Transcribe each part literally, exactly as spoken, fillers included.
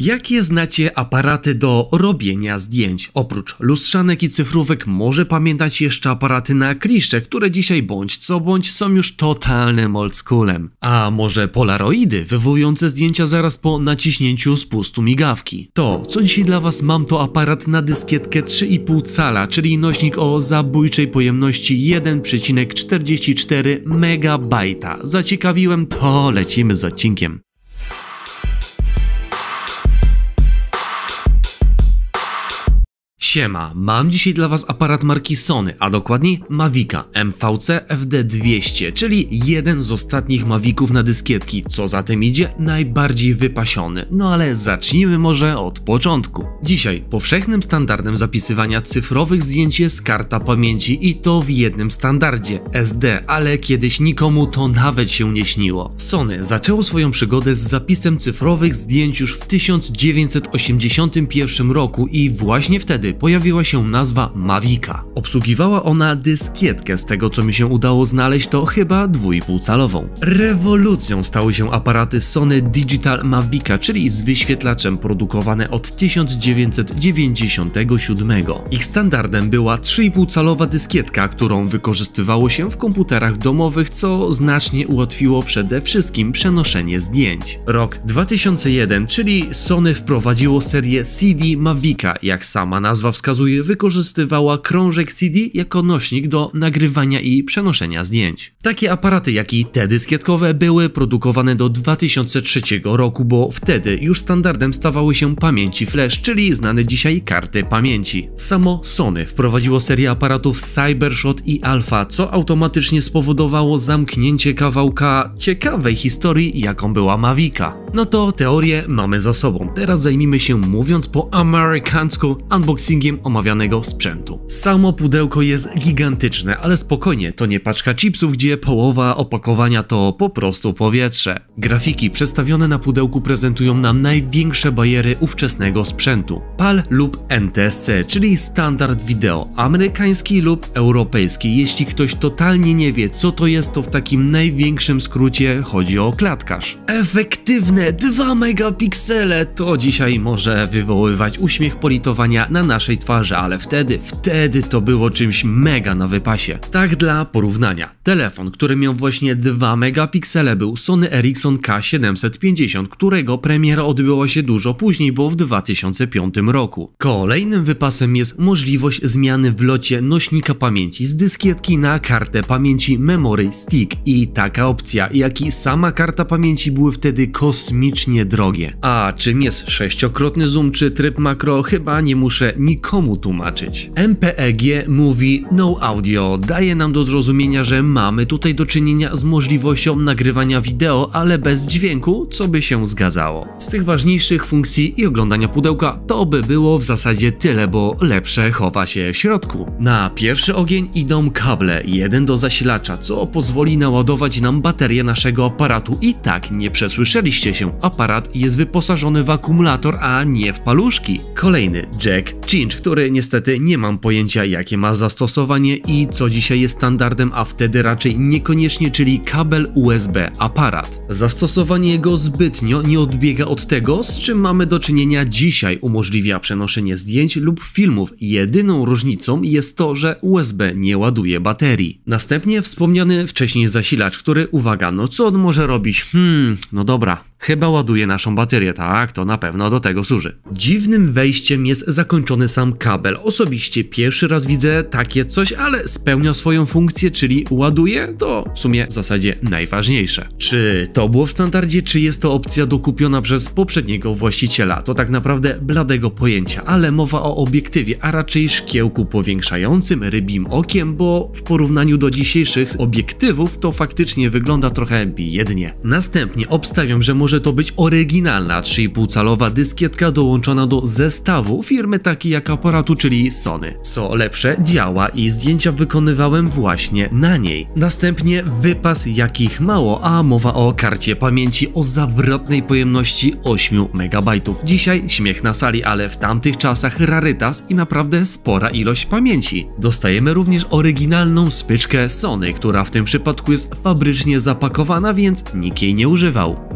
Jakie znacie aparaty do robienia zdjęć? Oprócz lustrzanek i cyfrówek może pamiętać jeszcze aparaty na kliszcze, które dzisiaj bądź co bądź są już totalnym oldschoolem. A może polaroidy wywołujące zdjęcia zaraz po naciśnięciu spustu migawki? To, co dzisiaj dla was mam, to aparat na dyskietkę trzy i pół cala, czyli nośnik o zabójczej pojemności jeden przecinek czterdzieści cztery megabajta. Zaciekawiłem, to lecimy z odcinkiem. Siema, mam dzisiaj dla was aparat marki Sony, a dokładniej Mavica M V C F D dwieście, czyli jeden z ostatnich Maviców na dyskietki, co za tym idzie najbardziej wypasiony. No ale zacznijmy może od początku. Dzisiaj powszechnym standardem zapisywania cyfrowych zdjęć jest karta pamięci i to w jednym standardzie S D, ale kiedyś nikomu to nawet się nie śniło. Sony zaczęło swoją przygodę z zapisem cyfrowych zdjęć już w tysiąc dziewięćset osiemdziesiątym pierwszym roku i właśnie wtedy pojawiła się nazwa Mavica. Obsługiwała ona dyskietkę, z tego co mi się udało znaleźć to chyba dwa i pół calową. Rewolucją stały się aparaty Sony Digital Mavica, czyli z wyświetlaczem, produkowane od tysiąc dziewięćset dziewięćdziesiątego siódmego. Ich standardem była trzy i pół calowa dyskietka, którą wykorzystywało się w komputerach domowych, co znacznie ułatwiło przede wszystkim przenoszenie zdjęć. Rok dwa tysiące jeden, czyli Sony wprowadziło serię C D Mavica, jak sama nazwa wskazuje, wykorzystywała krążek C D jako nośnik do nagrywania i przenoszenia zdjęć. Takie aparaty jak i te dyskietkowe były produkowane do dwa tysiące trzeciego roku, bo wtedy już standardem stawały się pamięci flash, czyli znane dzisiaj karty pamięci. Samo Sony wprowadziło serię aparatów CyberShot i Alpha, co automatycznie spowodowało zamknięcie kawałka ciekawej historii, jaką była Mavica. No to teorię mamy za sobą. Teraz zajmijmy się, mówiąc po amerykańsku, unboxingiem omawianego sprzętu. Samo pudełko jest gigantyczne, ale spokojnie, to nie paczka chipsów, gdzie połowa opakowania to po prostu powietrze. Grafiki przedstawione na pudełku prezentują nam największe bariery ówczesnego sprzętu. P A L lub N T S C, czyli standard wideo, amerykański lub europejski. Jeśli ktoś totalnie nie wie, co to jest, to w takim największym skrócie chodzi o klatkarz. Efektywne dwa megapiksele to dzisiaj może wywoływać uśmiech politowania na naszej twarzy, ale wtedy, wtedy to było czymś mega na wypasie. Tak dla porównania. Telefon, który miał właśnie dwa megapiksele, był Sony Ericsson K siedemset pięćdziesiąt, którego premiera odbyła się dużo później, bo w dwa tysiące piątym roku. Kolejnym wypasem jest możliwość zmiany w locie nośnika pamięci z dyskietki na kartę pamięci Memory Stick i taka opcja, jak i sama karta pamięci były wtedy kosmicznie drogie. A czym jest sześciokrotny zoom czy tryb makro, chyba nie muszę nikomu tłumaczyć. M P E G mówi no audio, daje nam do zrozumienia, że mamy tutaj do czynienia z możliwością nagrywania wideo, ale bez dźwięku, co by się zgadzało. Z tych ważniejszych funkcji i oglądania pudełka to by było w zasadzie tyle, bo lepsze chowa się w środku. Na pierwszy ogień idą kable, jeden do zasilacza, co pozwoli naładować nam baterię naszego aparatu. I tak, nie przesłyszeliście się, aparat jest wyposażony w akumulator, a nie w paluszki. Kolejny jack cinch, który niestety nie mam pojęcia jakie ma zastosowanie i co dzisiaj jest standardem, a wtedy raczej niekoniecznie, czyli kabel U S B aparat. Zastosowanie jego zbytnio nie odbiega od tego, z czym mamy do czynienia dzisiaj. Umożliwia przenoszenie zdjęć lub filmów. Jedyną różnicą jest to, że U S B nie ładuje baterii. Następnie wspomniany wcześniej zasilacz, który, uwaga, no co on może robić? Hmm, no dobra. Chyba ładuje naszą baterię, tak, to na pewno do tego służy. Dziwnym wejściem jest zakończony sam kabel. Osobiście pierwszy raz widzę takie coś, ale spełnia swoją funkcję, czyli ładuje, to w sumie w zasadzie najważniejsze. Czy to było w standardzie, czy jest to opcja dokupiona przez poprzedniego właściciela? To tak naprawdę bladego pojęcia, ale mowa o obiektywie, a raczej szkiełku powiększającym, rybim okiem, bo w porównaniu do dzisiejszych obiektywów to faktycznie wygląda trochę biednie. Następnie obstawiam, że może to być oryginalna trzy i pół calowa dyskietka dołączona do zestawu firmy takiej jak aparatu, czyli Sony. Co lepsze, działa i zdjęcia wykonywałem właśnie na niej. Następnie wypas jakich mało, a mowa o karcie pamięci o zawrotnej pojemności osiem megabajtów. Dzisiaj śmiech na sali, ale w tamtych czasach rarytas i naprawdę spora ilość pamięci. Dostajemy również oryginalną spyczkę Sony, która w tym przypadku jest fabrycznie zapakowana, więc nikt jej nie używał. Mamy też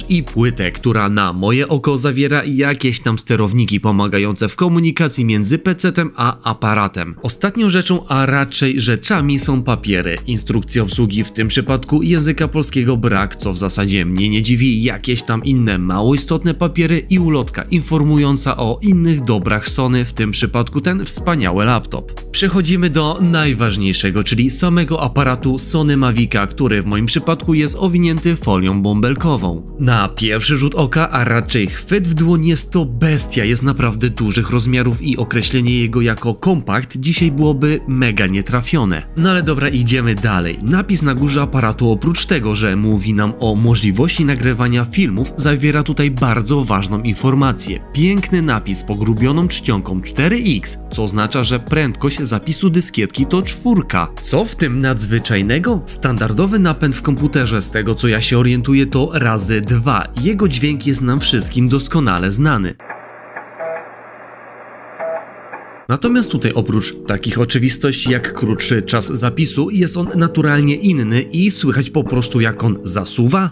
też i płytę, która na moje oko zawiera jakieś tam sterowniki pomagające w komunikacji między pecetem a aparatem. Ostatnią rzeczą, a raczej rzeczami są papiery. Instrukcje obsługi, w tym przypadku języka polskiego brak, co w zasadzie mnie nie dziwi, jakieś tam inne mało istotne papiery i ulotka informująca o innych dobrach Sony, w tym przypadku ten wspaniały laptop. Przechodzimy do najważniejszego, czyli samego aparatu Sony Mavica, który w moim przypadku jest owinięty folią bąbelkową. Na pierwszy rzut oka, a raczej chwyt w dłoń, jest to bestia, jest naprawdę dużych rozmiarów i określenie jego jako kompakt dzisiaj byłoby mega nietrafione. No ale dobra, idziemy dalej. Napis na górze aparatu, oprócz tego, że mówi nam o możliwości nagrywania filmów, zawiera tutaj bardzo ważną informację. Piękny napis pogrubioną czcionką cztery X, co oznacza, że prędkość zapisu dyskietki to czwórka. Co w tym nadzwyczajnego? Standardowy napęd w komputerze, z tego co ja się orientuję, to razy dwa. Jego dźwięk jest nam wszystkim doskonale znany. Natomiast tutaj oprócz takich oczywistości jak krótszy czas zapisu, jest on naturalnie inny i słychać po prostu, jak on zasuwa.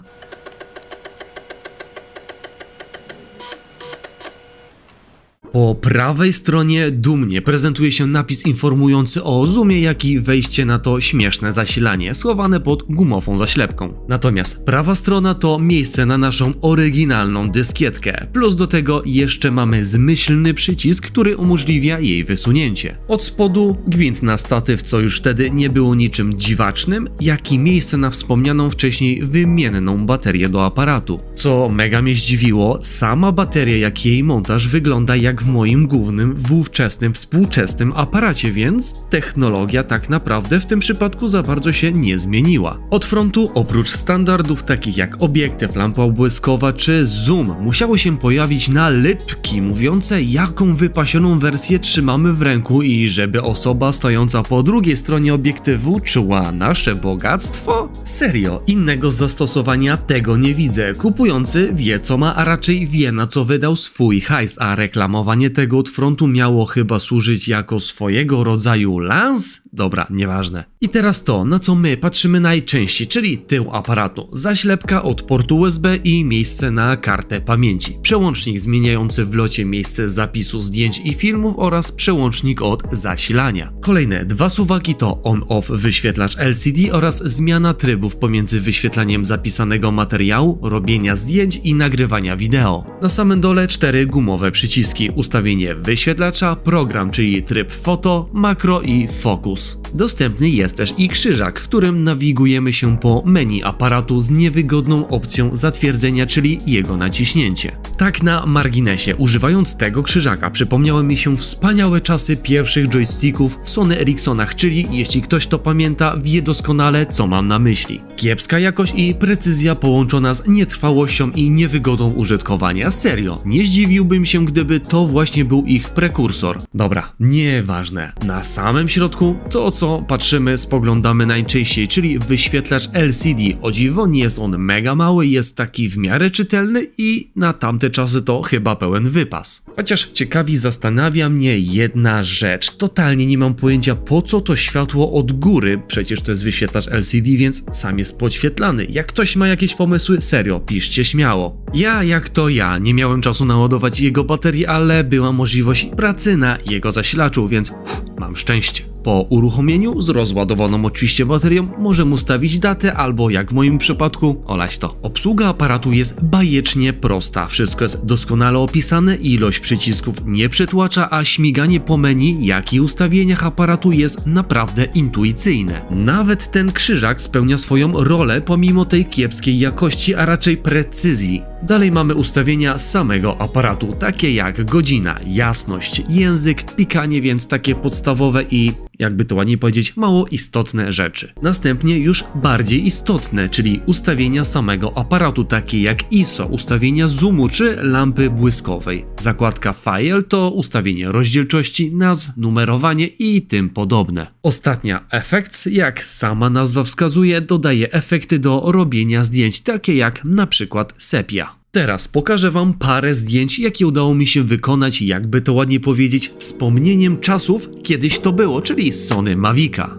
Po prawej stronie dumnie prezentuje się napis informujący o zoomie, jak i wejście na to śmieszne zasilanie, schowane pod gumową zaślepką. Natomiast prawa strona to miejsce na naszą oryginalną dyskietkę, plus do tego jeszcze mamy zmyślny przycisk, który umożliwia jej wysunięcie. Od spodu gwint na statyw, co już wtedy nie było niczym dziwacznym, jak i miejsce na wspomnianą wcześniej wymienną baterię do aparatu. Co mega mnie zdziwiło, sama bateria, jak i jej montaż wygląda jak w moim głównym, wówczesnym, współczesnym aparacie, więc technologia tak naprawdę w tym przypadku za bardzo się nie zmieniła. Od frontu, oprócz standardów takich jak obiektyw, lampa błyskowa czy zoom, musiały się pojawić nalepki mówiące, jaką wypasioną wersję trzymamy w ręku i żeby osoba stojąca po drugiej stronie obiektywu czuła nasze bogactwo? Serio, innego zastosowania tego nie widzę. Kupujący wie co ma, a raczej wie na co wydał swój hajs, a reklamowanie tego od frontu miało chyba służyć jako swojego rodzaju lans? Dobra, nieważne. I teraz to, na co my patrzymy najczęściej, czyli tył aparatu. Zaślepka od portu U S B i miejsce na kartę pamięci. Przełącznik zmieniający w locie miejsce zapisu zdjęć i filmów oraz przełącznik od zasilania. Kolejne dwa suwaki to on-off wyświetlacz L C D oraz zmiana trybów pomiędzy wyświetlaniem zapisanego materiału, robienia zdjęć i nagrywania wideo. Na samym dole cztery gumowe przyciski. Ustawienie wyświetlacza, program, czyli tryb foto, makro i fokus. Dostępny jest też i krzyżak, którym nawigujemy się po menu aparatu z niewygodną opcją zatwierdzenia, czyli jego naciśnięcie. Tak na marginesie, używając tego krzyżaka przypomniały mi się wspaniałe czasy pierwszych joysticków w Sony Ericssonach, czyli jeśli ktoś to pamięta, wie doskonale co mam na myśli. Kiepska jakość i precyzja połączona z nietrwałością i niewygodą użytkowania. Serio, nie zdziwiłbym się, gdyby to właśnie był ich prekursor. Dobra, nieważne. Na samym środku to, co patrzymy, spoglądamy najczęściej, czyli wyświetlacz L C D. O dziwo, nie jest on mega mały, jest taki w miarę czytelny i na tamte czasy to chyba pełen wypas. Chociaż ciekawi zastanawia mnie jedna rzecz. Totalnie nie mam pojęcia, po co to światło od góry, przecież to jest wyświetlacz L C D, więc sam jest podświetlany. Jak ktoś ma jakieś pomysły, serio, piszcie śmiało. Ja jak to ja, nie miałem czasu naładować jego baterii, ale była możliwość pracy na jego zasilaczu, więc uff, mam szczęście. Po uruchomieniu z rozładowaną oczywiście baterią możemy ustawić datę albo jak w moim przypadku olać to. Obsługa aparatu jest bajecznie prosta, wszystko jest doskonale opisane, ilość przycisków nie przytłacza, a śmiganie po menu jak i ustawieniach aparatu jest naprawdę intuicyjne. Nawet ten krzyżak spełnia swoją rolę pomimo tej kiepskiej jakości, a raczej precyzji. Dalej mamy ustawienia samego aparatu, takie jak godzina, jasność, język, pikanie, więc takie podstawowe i, jakby to ładniej powiedzieć, mało istotne rzeczy. Następnie już bardziej istotne, czyli ustawienia samego aparatu, takie jak I S O, ustawienia zoomu czy lampy błyskowej. Zakładka File to ustawienie rozdzielczości, nazw, numerowanie i tym podobne. Ostatnia Effects, jak sama nazwa wskazuje, dodaje efekty do robienia zdjęć, takie jak na przykład sepia. Teraz pokażę wam parę zdjęć, jakie udało mi się wykonać, jakby to ładnie powiedzieć, wspomnieniem czasów, kiedyś to było, czyli Sony Mavica.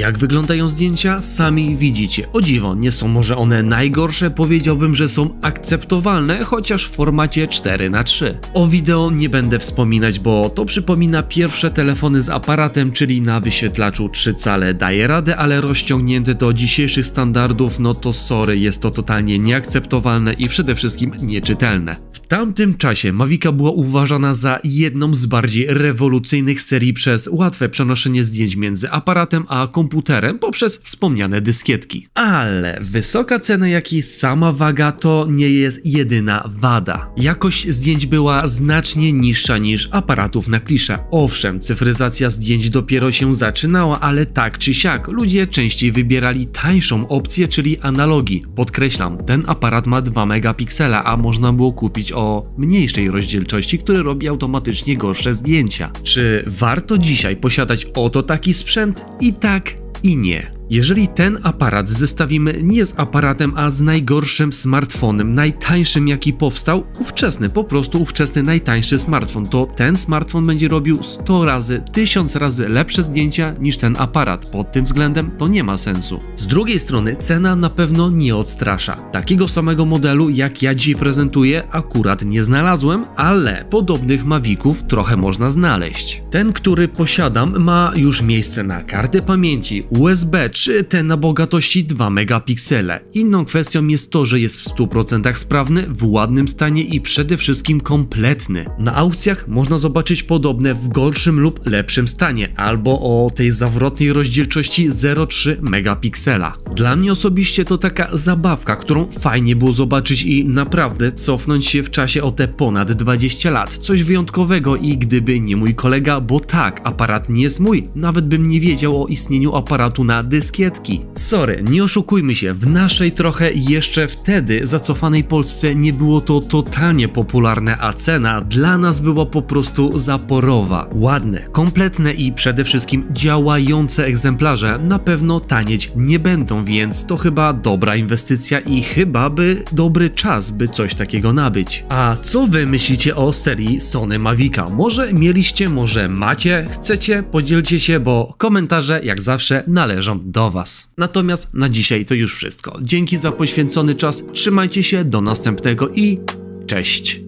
Jak wyglądają zdjęcia? Sami widzicie. O dziwo, nie są może one najgorsze, powiedziałbym, że są akceptowalne, chociaż w formacie cztery na trzy. O wideo nie będę wspominać, bo to przypomina pierwsze telefony z aparatem, czyli na wyświetlaczu trzy cale daje radę, ale rozciągnięte do dzisiejszych standardów, no to sorry, jest to totalnie nieakceptowalne i przede wszystkim nieczytelne. W tamtym czasie Mavica była uważana za jedną z bardziej rewolucyjnych serii przez łatwe przenoszenie zdjęć między aparatem a komputerem poprzez wspomniane dyskietki. Ale wysoka cena, jak i sama waga to nie jest jedyna wada. Jakość zdjęć była znacznie niższa niż aparatów na klisze. Owszem, cyfryzacja zdjęć dopiero się zaczynała, ale tak czy siak ludzie częściej wybierali tańszą opcję, czyli analogi. Podkreślam, ten aparat ma dwa megapiksele, a można było kupić o mniejszej rozdzielczości, który robi automatycznie gorsze zdjęcia. Czy warto dzisiaj posiadać oto taki sprzęt? I tak, i nie. Jeżeli ten aparat zestawimy nie z aparatem, a z najgorszym smartfonem, najtańszym jaki powstał, ówczesny, po prostu ówczesny najtańszy smartfon, to ten smartfon będzie robił sto razy, tysiąc razy lepsze zdjęcia niż ten aparat. Pod tym względem to nie ma sensu. Z drugiej strony cena na pewno nie odstrasza. Takiego samego modelu jak ja dziś prezentuję akurat nie znalazłem, ale podobnych Maviców trochę można znaleźć. Ten, który posiadam, ma już miejsce na kartę pamięci, U S B czy te na bogatości dwa megapiksele. Inną kwestią jest to, że jest w stu procentach sprawny, w ładnym stanie i przede wszystkim kompletny. Na aukcjach można zobaczyć podobne w gorszym lub lepszym stanie, albo o tej zawrotnej rozdzielczości zero przecinek trzy megapiksela. Dla mnie osobiście to taka zabawka, którą fajnie było zobaczyć i naprawdę cofnąć się w czasie o te ponad dwadzieścia lat. Coś wyjątkowego i gdyby nie mój kolega, bo tak, aparat nie jest mój, nawet bym nie wiedział o istnieniu aparatu na dyskietki. Sorry, nie oszukujmy się, w naszej trochę jeszcze wtedy zacofanej Polsce nie było to totalnie popularne, a cena dla nas była po prostu zaporowa. Ładne, kompletne i przede wszystkim działające egzemplarze na pewno tanieć nie będą, więc to chyba dobra inwestycja i chyba by dobry czas, by coś takiego nabyć. A co wy myślicie o serii Sony Mavica? Może mieliście, może macie, chcecie? Podzielcie się, bo komentarze jak zawsze należą do was. Natomiast na dzisiaj to już wszystko. Dzięki za poświęcony czas, trzymajcie się, do następnego i cześć!